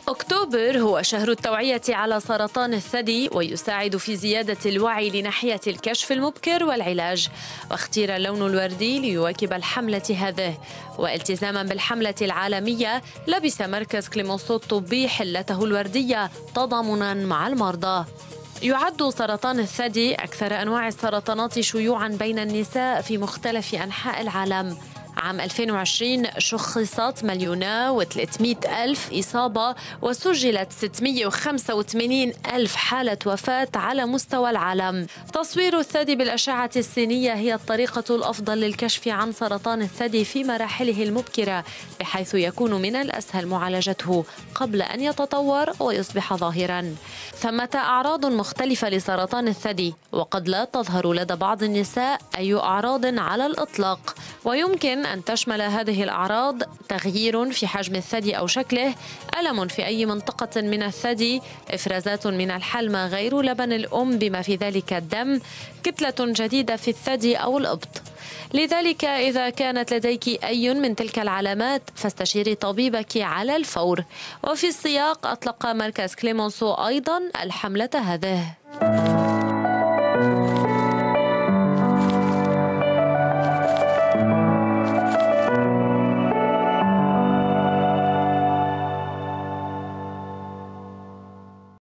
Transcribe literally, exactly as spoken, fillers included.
أكتوبر هو شهر التوعية على سرطان الثدي، ويساعد في زيادة الوعي لناحية الكشف المبكر والعلاج. واختير اللون الوردي ليواكب الحملة هذه، والتزاما بالحملة العالمية لبس مركز كليمونسو الطبي حلته الوردية تضامنا مع المرضى. يعد سرطان الثدي أكثر أنواع السرطانات شيوعاً بين النساء في مختلف أنحاء العالم. عام ألفين وعشرين شخصت مليون وثلاثمئة ألف إصابة، وسجلت ستمئة وخمسة وثمانين ألف حالة وفاة على مستوى العالم. تصوير الثدي بالأشعة السينية هي الطريقة الأفضل للكشف عن سرطان الثدي في مراحله المبكرة، بحيث يكون من الأسهل معالجته قبل أن يتطور ويصبح ظاهراً. ثمة أعراض مختلفة لسرطان الثدي، وقد لا تظهر لدى بعض النساء أي أعراض على الإطلاق، ويمكن أن تشمل هذه الأعراض تغيير في حجم الثدي أو شكله، ألم في أي منطقة من الثدي، إفرازات من الحلمة غير لبن الأم بما في ذلك الدم، كتلة جديدة في الثدي أو الإبط. لذلك إذا كانت لديك أي من تلك العلامات فاستشيري طبيبك على الفور. وفي السياق أطلق مركز كليمونسو أيضا الحملة هذه.